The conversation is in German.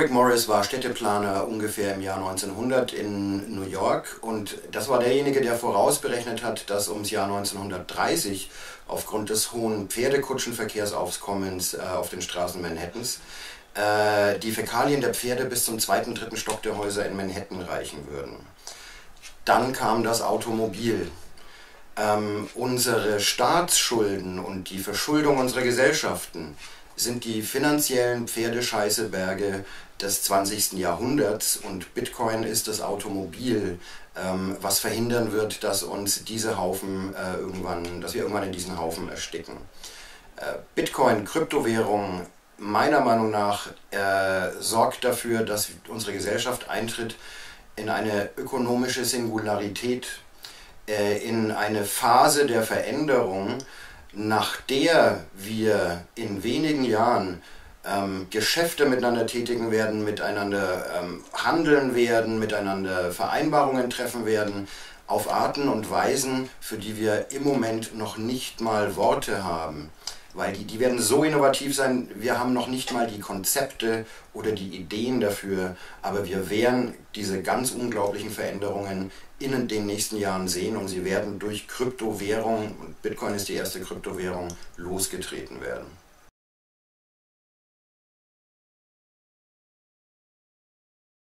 Warwick Morris war Städteplaner ungefähr im Jahr 1900 in New York, und das war derjenige, der vorausberechnet hat, dass ums Jahr 1930 aufgrund des hohen Pferdekutschenverkehrsaufkommens auf den Straßen Manhattans die Fäkalien der Pferde bis zum zweiten, dritten Stock der Häuser in Manhattan reichen würden. Dann kam das Automobil. Unsere Staatsschulden und die Verschuldung unserer Gesellschaften sind die finanziellen Pferdescheißeberge des 20. Jahrhunderts, und Bitcoin ist das Automobil, was verhindern wird, dass uns diese Haufen dass wir irgendwann in diesen Haufen ersticken. Bitcoin, Kryptowährung, meiner Meinung nach sorgt dafür, dass unsere Gesellschaft eintritt in eine ökonomische Singularität, in eine Phase der Veränderung, nach der wir in wenigen Jahren Geschäfte miteinander tätigen werden, miteinander handeln werden, miteinander Vereinbarungen treffen werden, auf Arten und Weisen, für die wir im Moment noch nicht mal Worte haben. Weil die werden so innovativ sein, wir haben noch nicht mal die Konzepte oder die Ideen dafür, aber wir werden diese ganz unglaublichen Veränderungen in den nächsten Jahren sehen, und sie werden durch Kryptowährung, und Bitcoin ist die erste Kryptowährung, losgetreten werden.